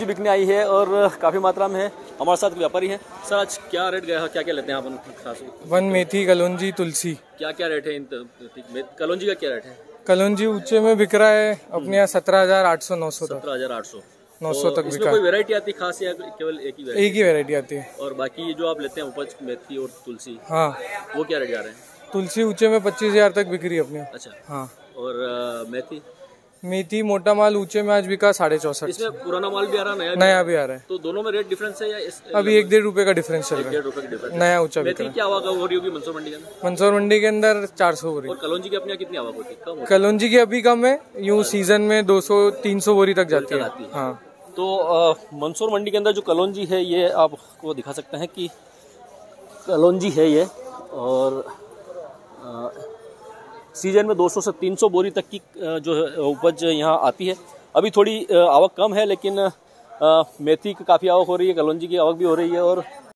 बिकने आई है और काफ़ी मात्रा में है। हमारे साथ व्यापारी हैं। सर आज क्या रेट गया है, क्या क्या लेते हैं आप खास? वन मेथी, कलौंजी, तुलसी। क्या क्या रेट है इन कलौंजी का? क्या रेट है? कलौंजी ऊंचे में बिक रहा है अपने यहाँ 17,800 900 तक। 17,800 900 तक बिका। कोई वैरायटी आती है खास या केवल एक ही एक ही वैरायटी आती है। और बाकी जो आप लेते हैं उपज मेथी और तुलसी, हाँ, वो क्या रेट जा रहे हैं? तुलसी ऊंचे में 25,000 तक बिक रही है अपने। अच्छा। हाँ। और मेथी? मेथी मोटा माल ऊंचे में आज बिका 64,500। इसमें पुराना माल भी आ रहा है, नया भी आ रहा है। तो दोनों में रेट डिफरेंस है या अभी 1-1.5 रुपए का डिफरेंस चल रहा है। 1-1.5 रुपए का डिफरेंस। नया ऊंचा बिक रहा मेथी है। क्या आवक हो रही होगी मंसूर मंडी के अंदर? मंसूर मंडी के अंदर 400 बोरी। और कलौंजी की अपने यहाँ कितनी आवक होती है? कम? कलौंजी की अभी कम है, यूं सीजन में 200-300 बोरी तक जाती है। हाँ। तो मंसूर मंडी के अंदर जो कलौंजी है ये आपको दिखा सकते हैं कि कलौंजी है ये, और सीजन में 200 से 300 बोरी तक की जो है उपज यहाँ आती है। अभी थोड़ी आवक कम है, लेकिन मेथी की काफ़ी आवक हो रही है, कलौंजी की आवक भी हो रही है। और